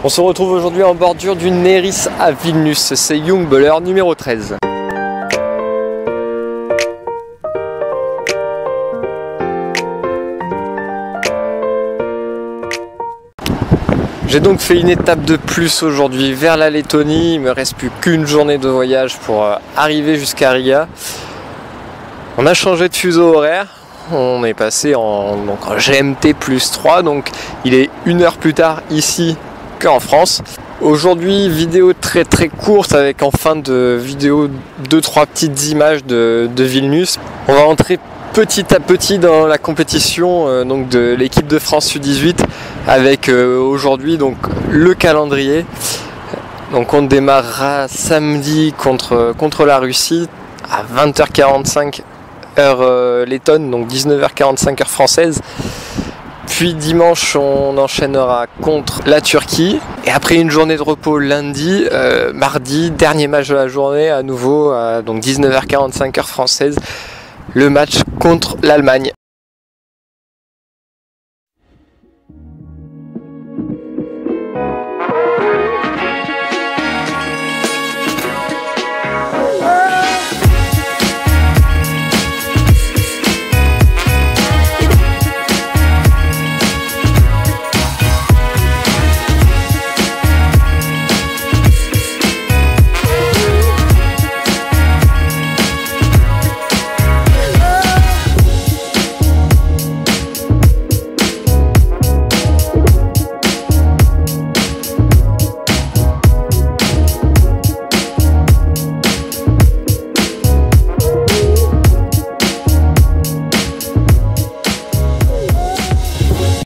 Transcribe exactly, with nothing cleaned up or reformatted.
On se retrouve aujourd'hui en bordure du Neris à Vilnius, c'est Youngballer numéro treize. J'ai donc fait une étape de plus aujourd'hui vers la Lettonie. Il me reste plus qu'une journée de voyage pour arriver jusqu'à Riga. On a changé de fuseau horaire. On est passé en, donc en G M T plus trois, donc il est une heure plus tard ici qu'en France. Aujourd'hui, vidéo très très courte avec en fin de vidéo deux trois petites images de, de Vilnius. On va entrer petit à petit dans la compétition euh, donc de l'équipe de France U dix-huit avec euh, aujourd'hui donc le calendrier. Donc on démarrera samedi contre, contre la Russie à vingt heures quarante-cinq heure euh, lettonne, donc dix-neuf heures quarante-cinq heure française. Puis dimanche on enchaînera contre la Turquie et après une journée de repos lundi, euh, mardi, dernier match de la journée à nouveau à donc dix-neuf heures quarante-cinq heure française, le match contre l'Allemagne.